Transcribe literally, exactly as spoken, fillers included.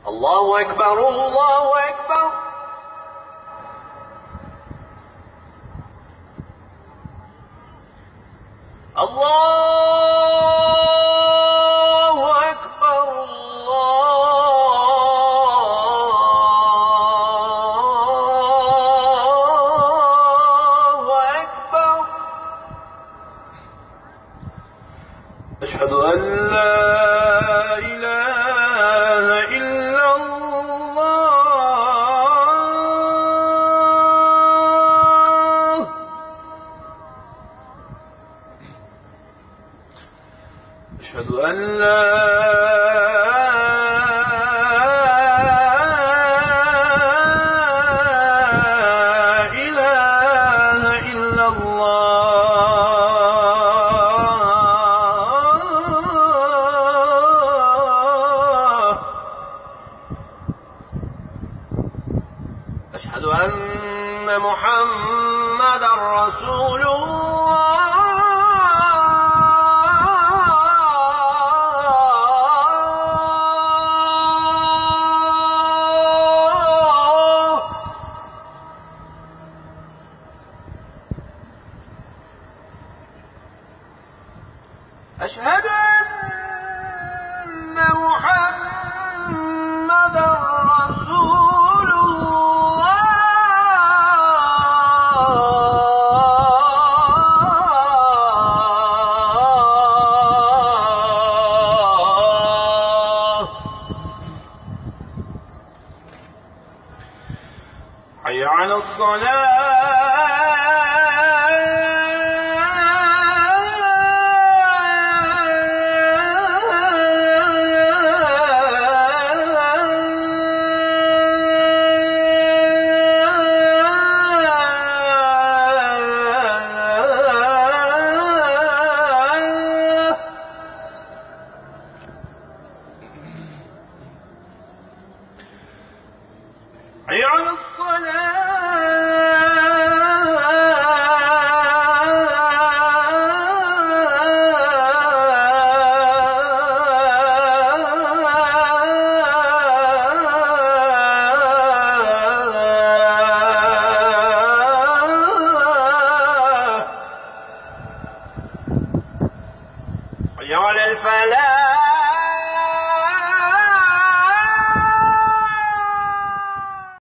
الله أكبر الله أكبر. الله أكبر الله أكبر. أشهد أن لا إله إلا الله. أشهد أن لا إله إلا الله. أشهد أن محمدًا رسول الله. أشهد أن محمدًا رسول الله. حي على الصلاة.